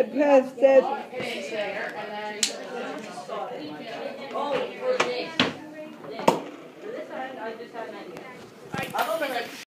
Past that. Oh, for this. For this end, I just had an idea.